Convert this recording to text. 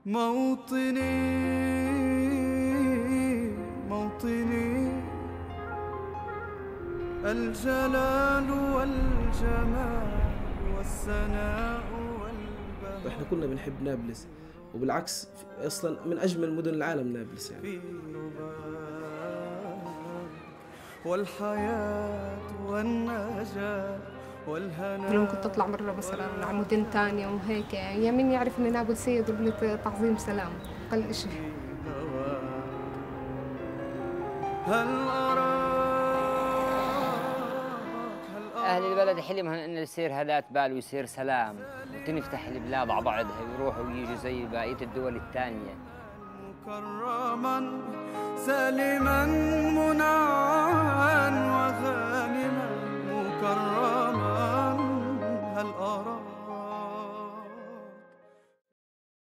موطني موطني الجلال والجمال والثناء والبهاء. احنا كلنا بنحب نابلس، وبالعكس اصلا من اجمل مدن العالم نابلس يعني. والحياة والنجاة والهنا. لما كنت أطلع مرة مثلا على مدن تانية وهيك، يا مين يعرف إن نابلس يضرب لي تعظيم سلام أقل شيء. أهل البلد حلمهم إنه يصير هدات بال ويصير سلام وتنفتح البلاد على بعضها ويروحوا ويجوا زي بقية الدول الثانية. مكرما سالما منعا وغانما مكرما هل أرى